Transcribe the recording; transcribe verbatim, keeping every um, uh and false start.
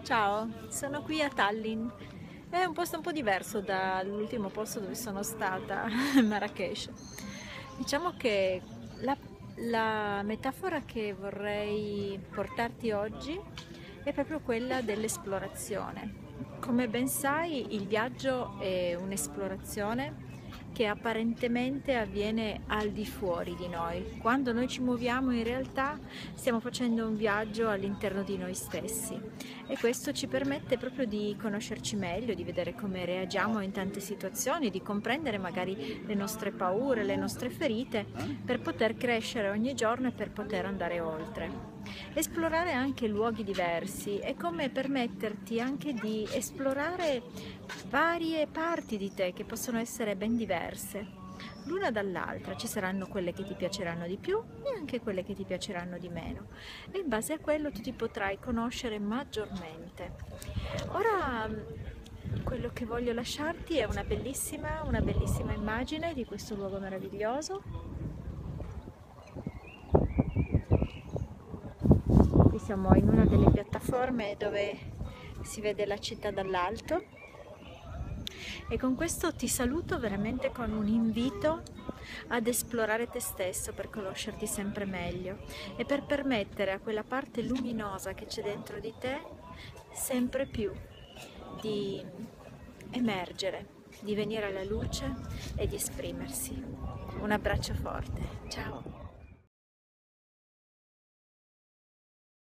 Ciao, sono qui a Tallinn. È un posto un po' diverso dall'ultimo posto dove sono stata, Marrakech. Diciamo che la, la metafora che vorrei portarti oggi è proprio quella dell'esplorazione. Come ben sai, il viaggio è un'esplorazione che apparentemente avviene al di fuori di noi. Quando noi ci muoviamo, in realtà stiamo facendo un viaggio all'interno di noi stessi e questo ci permette proprio di conoscerci meglio, di vedere come reagiamo in tante situazioni, di comprendere magari le nostre paure, le nostre ferite, per poter crescere ogni giorno e per poter andare oltre. Esplorare anche luoghi diversi è come permetterti anche di esplorare varie parti di te che possono essere ben diverse l'una dall'altra. Ci saranno quelle che ti piaceranno di più e anche quelle che ti piaceranno di meno, e in base a quello tu ti potrai conoscere maggiormente. Ora quello che voglio lasciarti è una bellissima, una bellissima immagine di questo luogo meraviglioso. Qui siamo in una delle piattaforme dove si vede la città dall'alto e con questo ti saluto veramente con un invito ad esplorare te stesso per conoscerti sempre meglio e per permettere a quella parte luminosa che c'è dentro di te sempre più di emergere, di venire alla luce e di esprimersi. Un abbraccio forte, ciao!